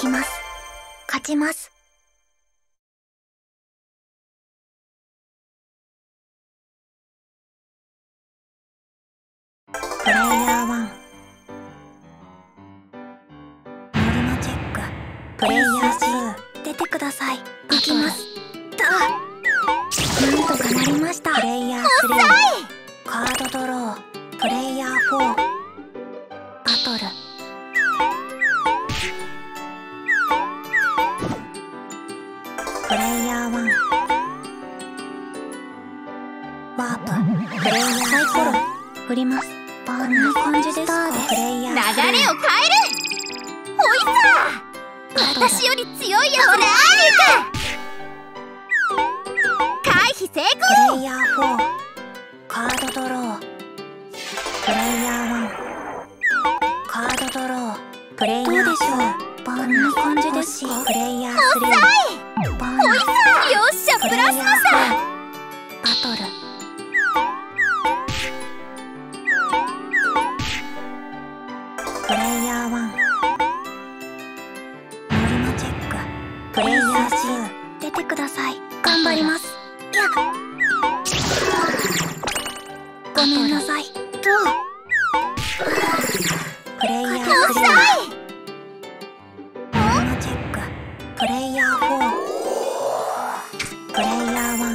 きます。勝ちます。プレイヤー1、ノルマチェック。プレイヤー2、出てください。行きます。なんとかなりました。プレイヤー3、カードドロー。プレイヤー4、バトル。プレイヤー1、ワープ。プレイヤーサイコロ振ります。こんな感じですか。プレイヤー流れを変える。ほいさ、私より強いやつで回避成功。 プレイヤー4、カードドロー。プレイヤー1、カードドロー。プレイヤー2、どうでしょう。こんな感じですか。プレイヤー3、 ほいさ、よっしゃ、プラスのさ。 バトル。プレイヤー1、ノルマチェック。プレイヤー2、出てください。頑張ります。ごめんなさい。プレイヤー3、ノルマチェック。プレイヤー4、プレイヤー1、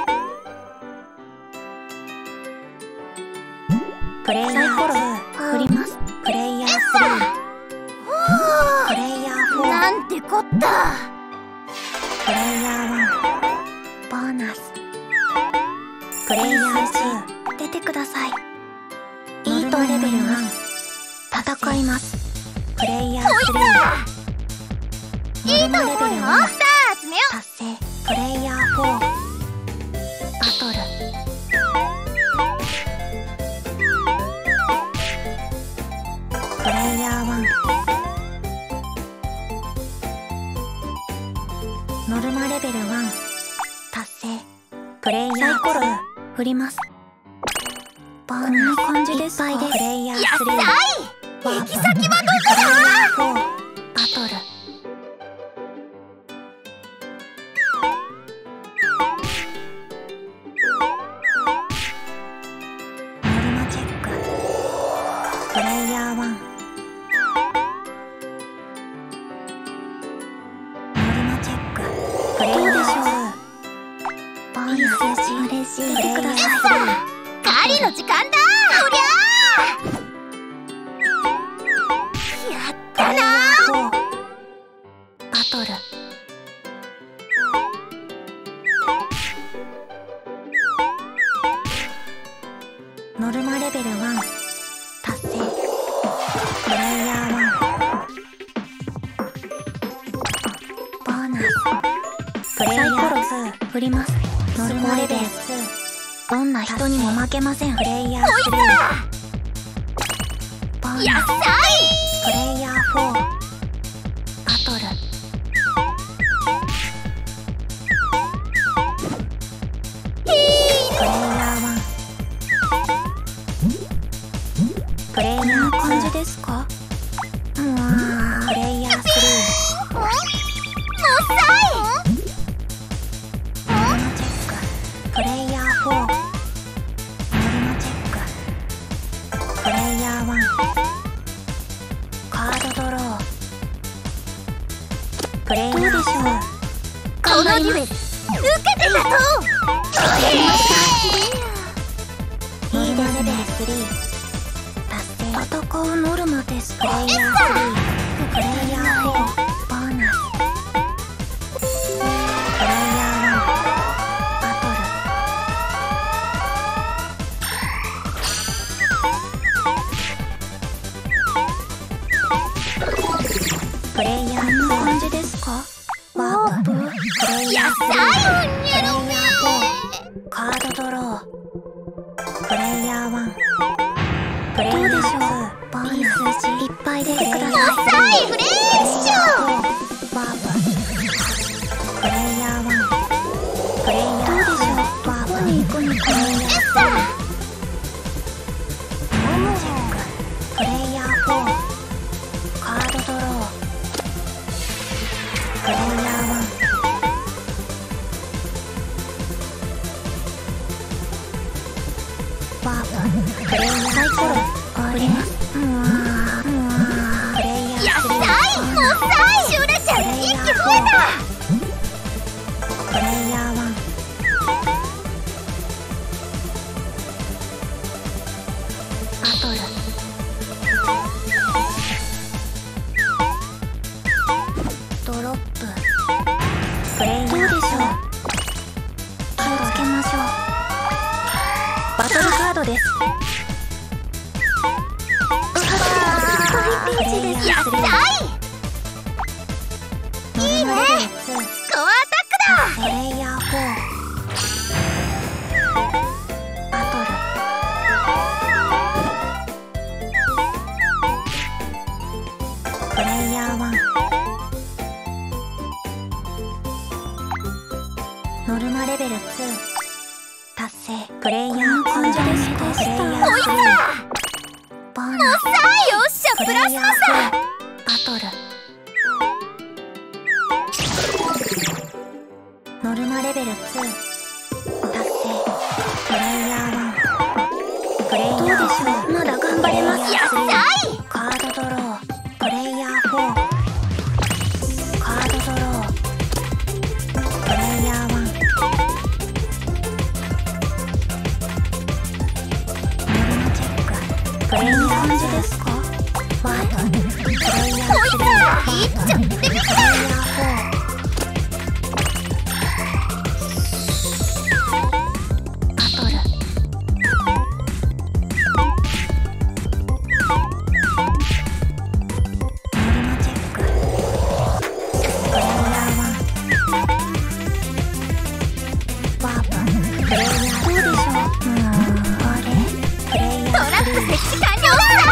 プレイヤー2、振ります。プレイヤー3、プレイヤー4、 なんてこった。 プレイヤー1、ボーナス。プレイヤー2、出てください。イートレベル1、戦います。プレイヤー3、ノルマレベル1、 集めよう。 達成。プレイヤー4、バトル。プレイヤー1、ノルマレベル1、達成。プレイヤーサイコロ振ります。こんな感じですか。プレイヤー3、 行き先はどこだ。 4、バトル。ノルマチェック。プレイヤー1、ノルマチェック。プレイヤー2、ボーナス。嬉しい。出てください。 狩りの時間だ。おりゃー、やったなー。 バトル。ノルマレベル1、達成。プレイヤー1、ボーナス。プレイヤー2、振ります。ノルマレベル2、どんな人にも負けません。プレイヤー3、ボーナス。 やったい。 プレイヤー4、バトル。プレイヤー1、プレイヤー感じですか。プレイヤー3、ノルマチェック。プレイヤー4、ノルマチェック。プレイヤー1、カードドロー。プレイヤー2、 このデュエル受けてたと。 ノルマレベル3、達成。戦うノルマです。プレイヤー3、プレイヤー4、ボーナス。プレイヤー1、バトル。プレイヤーこんな感じですか。ワープ。プレイヤー3、プレイヤー4、カードドロー。プレイヤー1、プレイヤー2、ボーナス。いっぱい出てください。 フレッシュ。 ワープ。プレイヤー1、プレイヤー2、ワープ。どこに行くの。プレイヤー3、ノルマチェック。プレイヤー4、カードドロー。 ワーププレイヤーサイコロ振ります。プレイヤーやったいもったいシュレちゃん一気増えた。 プレイヤー1バトルドロッププレイヤーどうでしょう。気をつけましょう。バトルカードです。 やったいいいね。スコアアタックだ。 プレイヤー4バトルプレイヤー1ノルマレベル2達成。プレイヤー2プレイヤー3ボーナスよっしゃプラスマスだ。 バトルノルマレベル2達成。プレイヤー1プレイヤーどうでしょう。まだ頑張れます。 やったい。 カードドロープレイヤー4カードドロープレイヤー1ノルマチェックプレイヤー感じですか。ワードプレイヤー3 いっちゃってみた。 プレイヤー4バトルノルマチェックプレイヤー1ワーププレイヤーどうでしょう。あれプレイヤートラップ設置完了。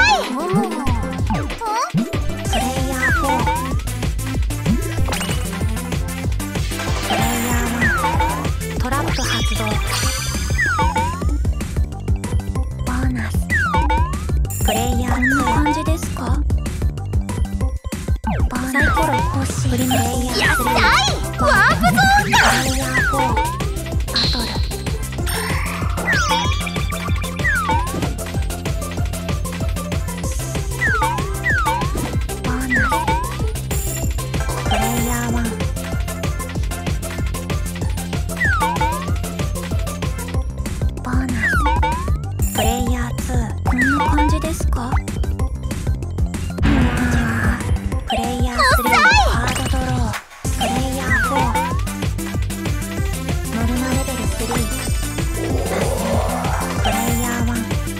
プレイヤー4プレイヤー1トラップ発動ボーナスプレイヤー2こんな感じですか。サイコロ欲しい。プレイヤー3 やったいワープゾーンだ。 プレイヤー4バトルボーナスプレイヤー1ボーナスプレイヤー2こんな感じですか。プレイヤー3カードドロープレイヤー4ノルマレベル3プレイヤー1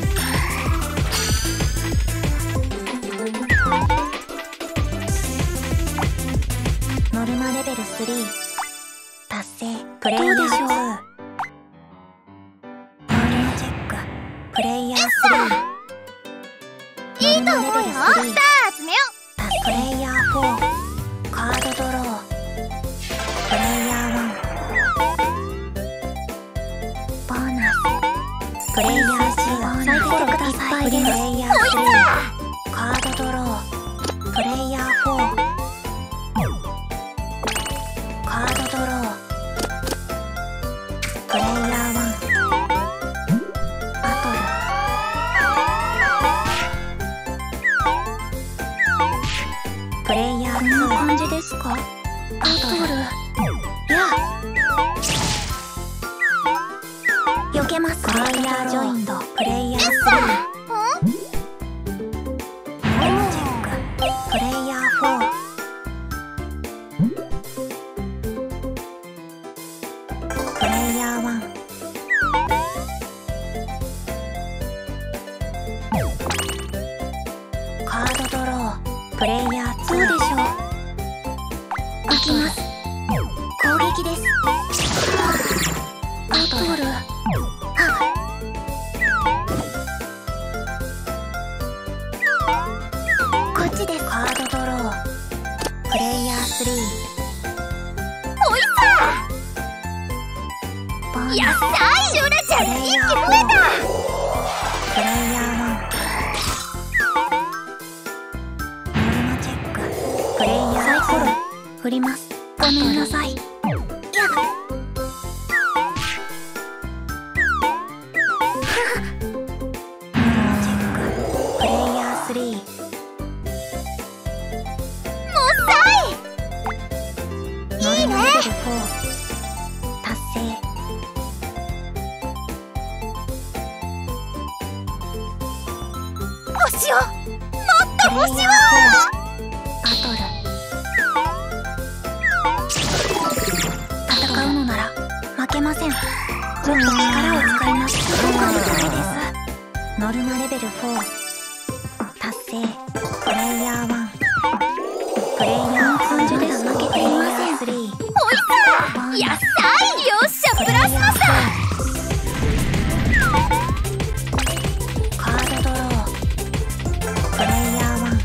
ノルマレベル3達成。プレイヤー2ノルマチェックプレイヤー3 いいと思うよ。スター集めよプレイヤー4カードドロープレイヤー1ボーナスプレイヤー4サイコロください。プレイヤー3カードドロープレイヤー4カードドロープレイヤー1バトルプレイヤー2こんな感じですか。バトルや避けます。プレイヤージョイントプレイヤー3ノルマチェックプレイヤー4プレイヤー1カードドロープレイヤー2どうでしょう。行きます。攻撃です。バトルこっちです。カードドロープレイヤー3 おいさやったいシュレちゃん一気増えた。 プレイヤー1ノルマチェックプレイヤーサイコロ振ります。ごめんなさい。やだしよう。もっと星を。 バトル。戦うのなら負けません。ちょっと力を使います。効果みたいです。ノルマレベル4達成。プレイヤー1。プレイヤー2じです。負けていません。3。 おいさ、やっさい。よっしゃ、プラスマさ。 カードドロー。プレイヤー1。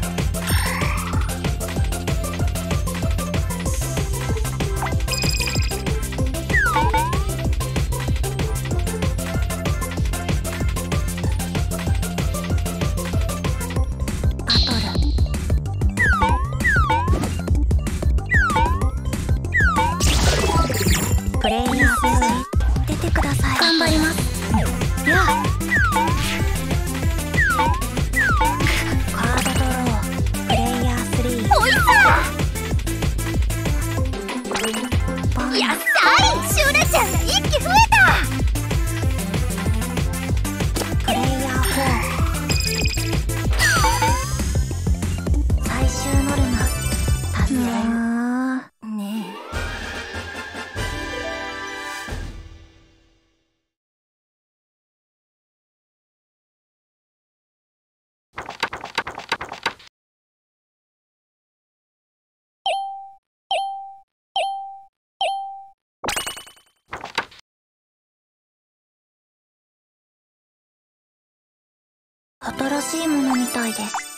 バトル。プレイヤー2。出てください。頑張ります。やあ。カードドロー。プレイヤー3。 おいさ、やっさい。シュラちゃんが一気増えた。 プレイヤー4。最終ノルマ達成。 ねえ。 新しいものみたいです。